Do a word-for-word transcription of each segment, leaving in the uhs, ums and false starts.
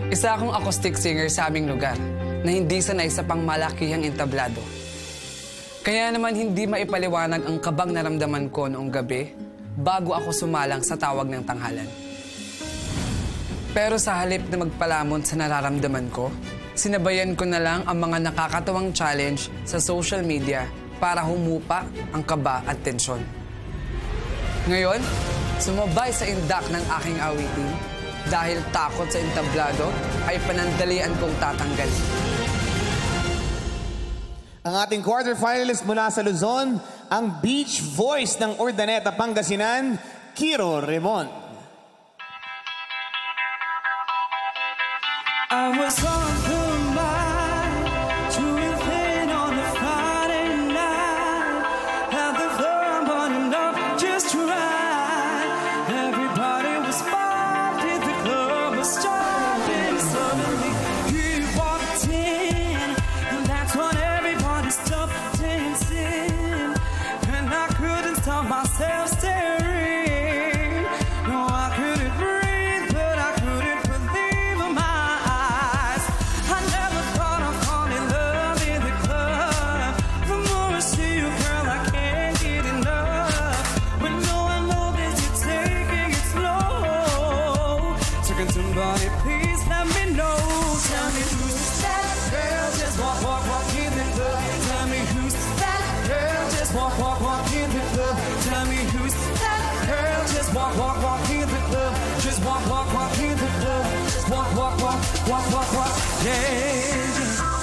Isa akong acoustic singer sa aming lugar na hindi sanay sa pangmalakihang entablado. Kaya naman hindi maipaliwanag ang kabang naramdaman ko noong gabi bago ako sumalang sa tawag ng tanghalan. Pero sa halip na magpalamon sa nararamdaman ko, sinabayan ko na lang ang mga nakakatawang challenge sa social media para humupa ang kaba at tensyon. Ngayon, sumabay sa indak ng aking awitin dahil takot sa entablado ay panandalian kong tatanggalin. Ang ating quarterfinalist mula sa Luzon, ang beach voice ng Urdaneta, Pangasinan, Kiro Remon. I was on the mind, drinking on a Friday night, had the fire burning up just right. Everybody was partying, the club was jumping. Suddenly he walked in, and that's when everybody stopped dancing, and I couldn't stop myself staring. No, I couldn't breathe, but I couldn't believe in my eyes. I never thought I'd fall in love in the club. The more I see you, girl, I can't get enough. But no, I know that you're taking it slow. So can somebody please let me know? Tell me who's that girl? Just walk, walk, walk in the club. Tell me who's that girl? Just walk, walk, walk in the club. Tell me who's that girl? Just walk, walk, walk in the club. Just walk, walk, walk in the club. Just walk, walk, walk, walk, walk, walk. Yeah.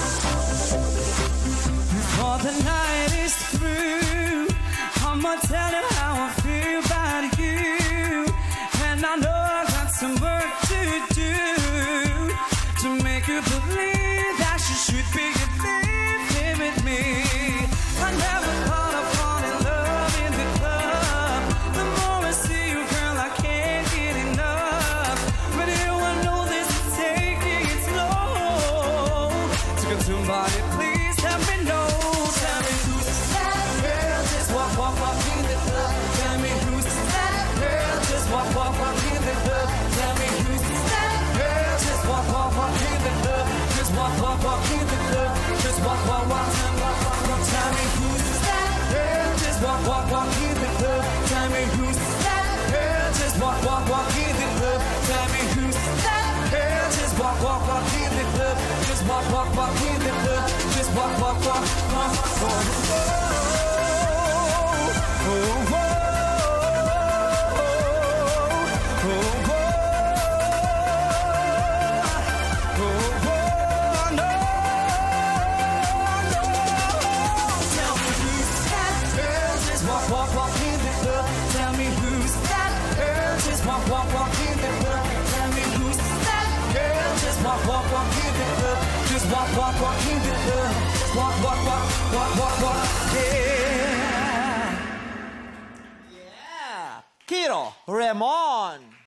Before the night is through, I'ma tell you how I feel about you. And I know I got some work to do to make you believe that you should be living with me. I never thought I'd fall in love in the club. The more I see you, girl, I can't get enough. But you, I know this is taking it slow. So can somebody please let me know? Tell me who's that girl? Just walk, walk, walk in the club. Tell me who's that girl? Just walk, walk, walk in the club. Tell me who's that girl? Just walk, walk, walk in the club. Just walk, walk, walk in the club. Just walk, walk, walk, walk, walk, walk. Tell me who's that girl? Just walk, walk, walk in the club. Tell me who's that girl? Just walk, walk, walk in the club. Tell me who's that girl? Just walk, walk, walk in the club. Just walk, walk, walk in the club. Just walk, walk, walk, walk, walk. Oh, oh, oh. Walk, walk in the club. Tell me who's that girl? Just walk, walk, walk in the club. Tell me who's that girl? Just walk, walk, walk in the club. Just walk, walk, walk in the club. Just walk, walk, walk, walk, walk, walk. Yeah. Yeah. Kiro Remon.